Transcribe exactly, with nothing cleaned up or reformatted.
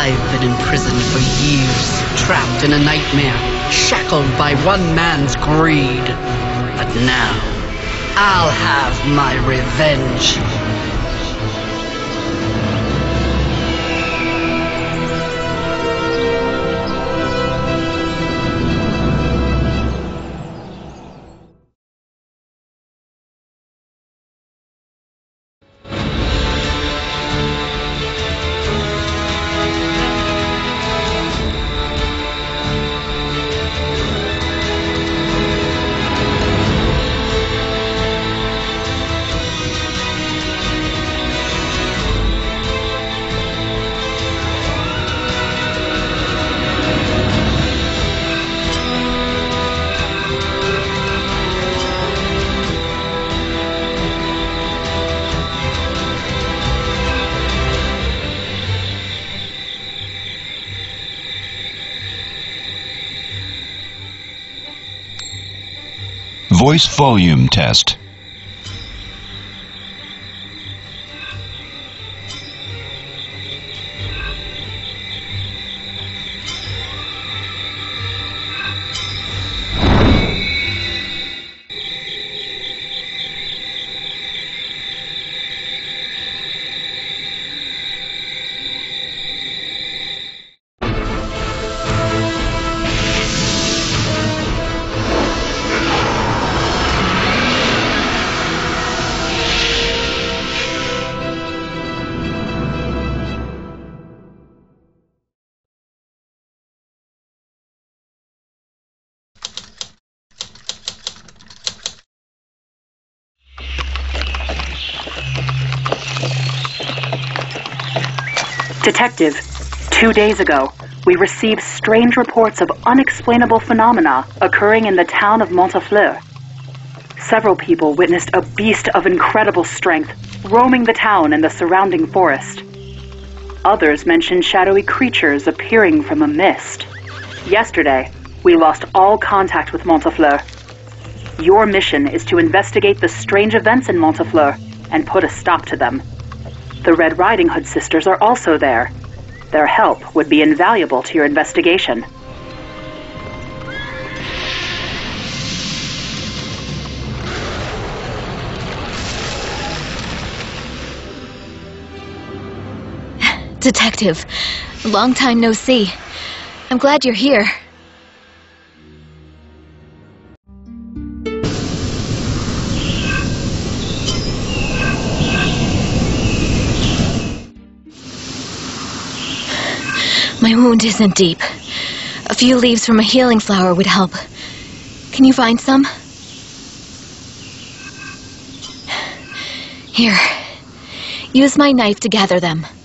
I've been imprisoned for years, trapped in a nightmare, shackled by one man's greed. But now, I'll have my revenge. Voice volume test. Detective, two days ago, we received strange reports of unexplainable phenomena occurring in the town of Montafleur. Several people witnessed a beast of incredible strength roaming the town and the surrounding forest. Others mentioned shadowy creatures appearing from a mist. Yesterday, we lost all contact with Montafleur. Your mission is to investigate the strange events in Montafleur and put a stop to them. The Red Riding Hood sisters are also there. Their help would be invaluable to your investigation. Detective, long time no see. I'm glad you're here. My wound isn't deep. A few leaves from a healing flower would help. Can you find some? Here. Use my knife to gather them.